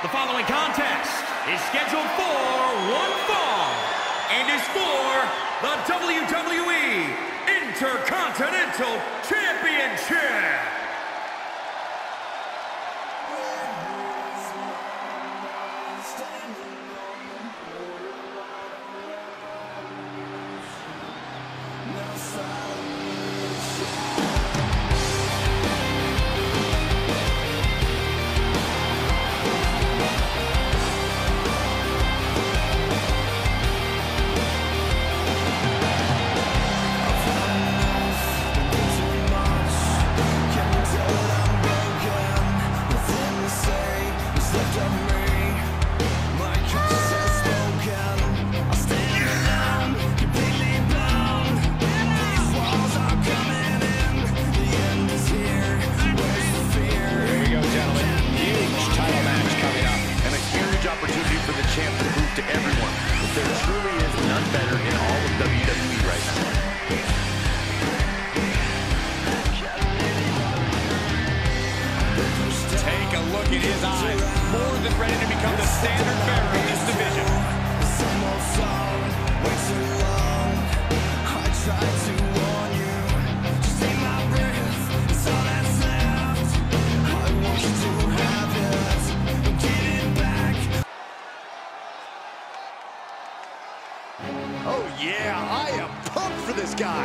The following contest is scheduled for one fall and is for the WWE Intercontinental Championship. In his eyes, more than ready to become the standard bearer in this division. Oh yeah, I am pumped for this guy.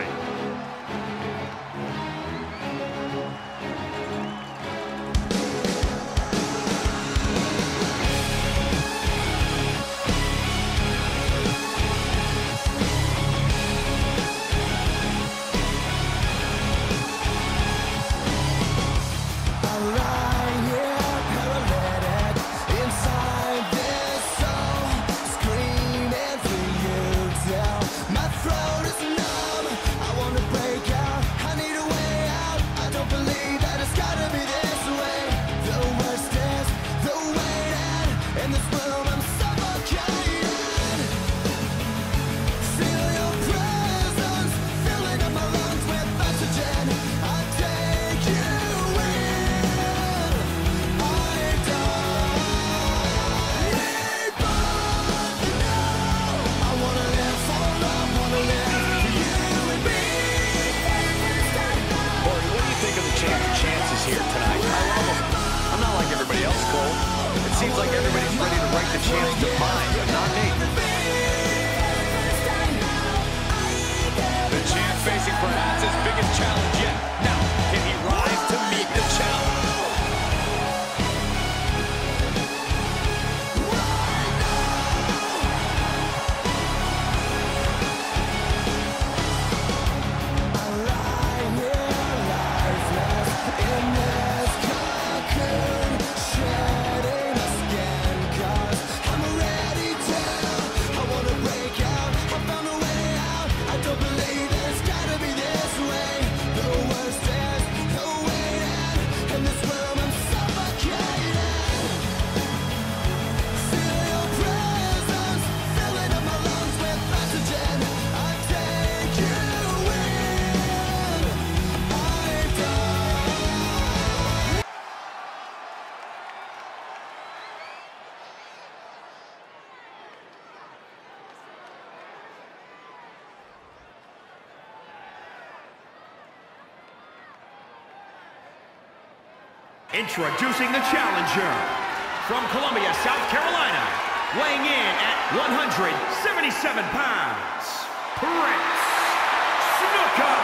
Seems like everybody's ready to write the champ's demise, but not me. The champ facing perhaps his biggest challenge yet. Now, can he rise to meet the challenge? Introducing the challenger from Columbia, South Carolina, weighing in at 177 pounds, Prince Snuka.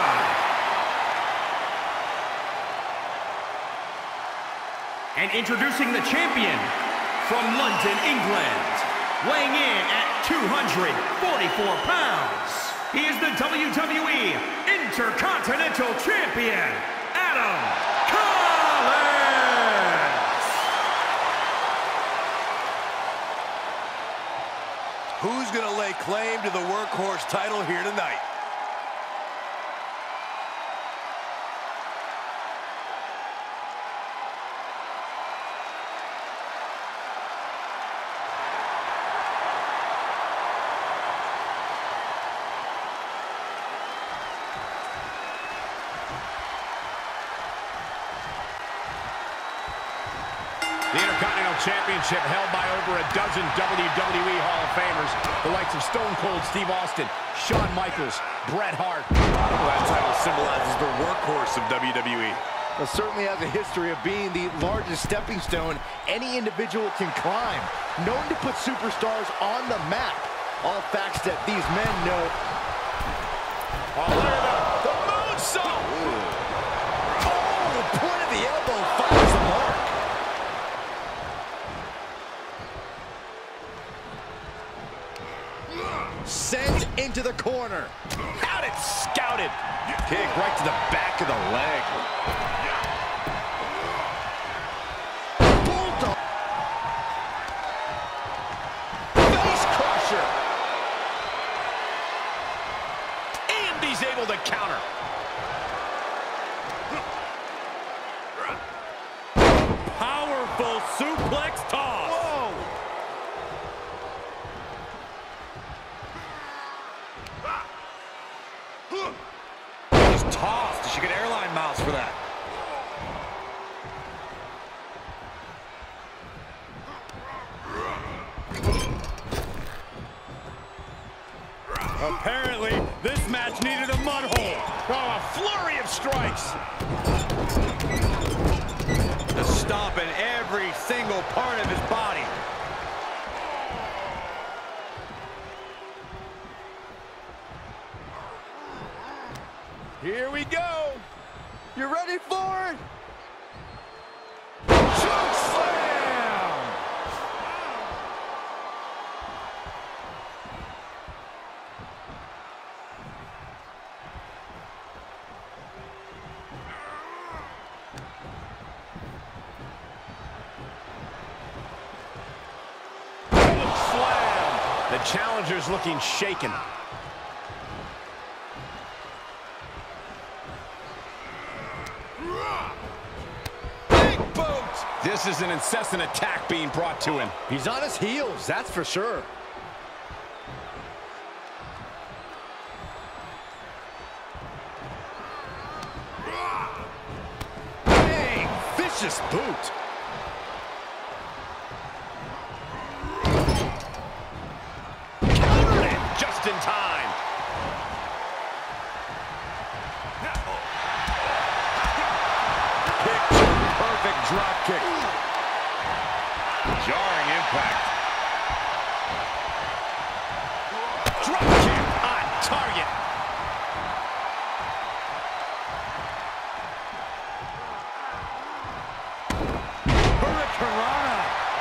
And introducing the champion from London, England, weighing in at 244 pounds, he is the WWE Intercontinental Champion, Adam Cole. Who's going to lay claim to the workhorse title here tonight? The Intercontinental Championship held by over a dozen WWE Hall of Famers, the likes of Stone Cold Steve Austin, Shawn Michaels, Bret Hart. Well, that title symbolizes the workhorse of WWE. Well, certainly has a history of being the largest stepping stone any individual can climb. Known to put superstars on the map. All facts that these men know. Oh, look at the moonsault! Oh, the point of the elbow finds the mark. Sent into the corner. Out it scouted. Kick right to the back of the leg. Bulldog. Face crusher. And he's able to counter. Powerful suplex toss. Whoa! He's tossed. She get airline miles for that. Apparently, this match needed a mud hole. Oh, a flurry of strikes. Just stomping every single part of his body. Here we go. You ready for it? Choke slam. Choke slam. The challenger's looking shaken. This is an incessant attack being brought to him. He's on his heels, that's for sure. Bang! Vicious boot. Countered it just in time. Picture-perfect drop kick. Jarring impact. Drop kick on target. Hurricanrana.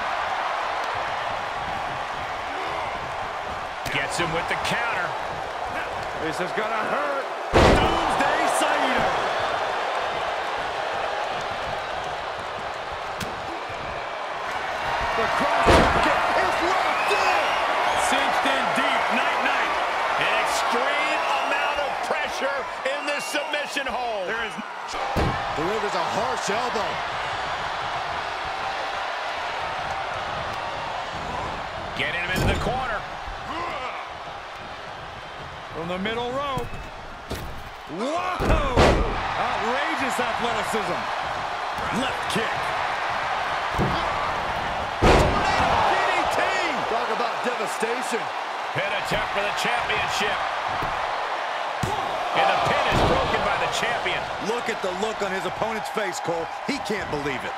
Gets him with the counter. This is gonna hurt. Doomsday Saito. The cross-kick is locked in. Cinched in deep. Night-night. An extreme amount of pressure in this submission hold. There is... Delivers a harsh elbow. Getting him into the corner. From the middle rope. Whoa! Outrageous athleticism. Left kick. DDT! Talk about devastation. Pin attempt for the championship. And the pin is broken by the champion. Look at the look on his opponent's face, Cole. He can't believe it.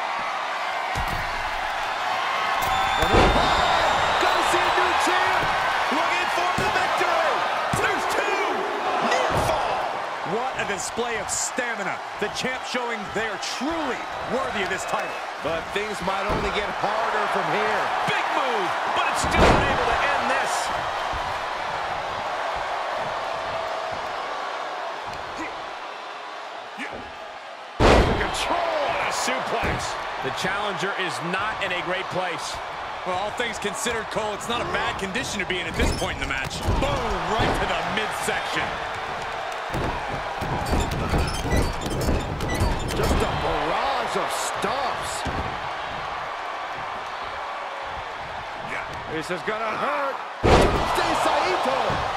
Go see a new champ. Looking for the victory. There's two. Near fall. What a display of stamina. The champ showing they are truly worthy of this title. But things might only get harder from here. Big move, but it's still unable to end this. Control on a suplex. The challenger is not in a great place. Well, all things considered, Cole, it's not a bad condition to be in at this point in the match. Boom, right to the midsection. Just a barrage of stomps. This is gonna hurt. Doomsday Saito.